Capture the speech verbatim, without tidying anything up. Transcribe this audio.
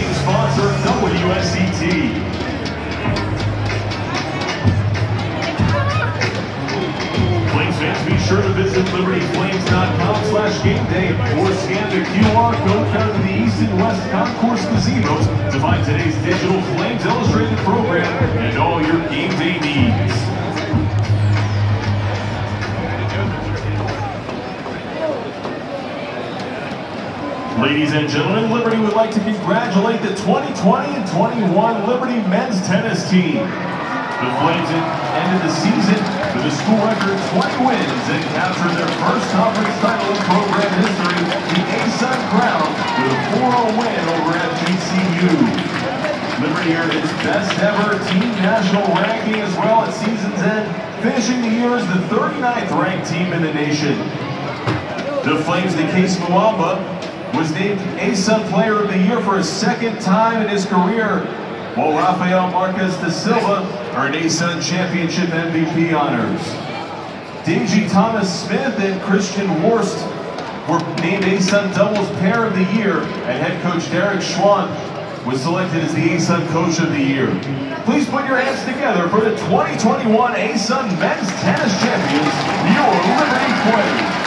game sponsor of W S C T. Flames fans, be sure to visit liberty flames dot com slash game day or scan the Q R code found in the East and West Concourse gazebos to find today's digital Flames Illustrated program and all your game day needs. Ladies and gentlemen, Liberty would like to congratulate the twenty twenty and twenty-one Liberty men's tennis team. The Flames ended the season with a school record twenty wins and captured their first conference title in program history, the A S U N Crown, with a four oh win over F G C U. Liberty earned its best ever team national ranking as well at season's end, finishing the year as the thirty-ninth ranked team in the nation. The Flames' Case Muamba was named A S U N Player of the Year for a second time in his career, while Rafael Marquez da Silva earned A S U N Championship M V P honors. Daisy Thomas-Smith and Christian Worst were named A S U N Doubles Pair of the Year, and head coach Derek Schwann was selected as the A S U N Coach of the Year. Please put your hands together for the twenty twenty-one A S U N Men's Tennis Champions, your Liberty Flames.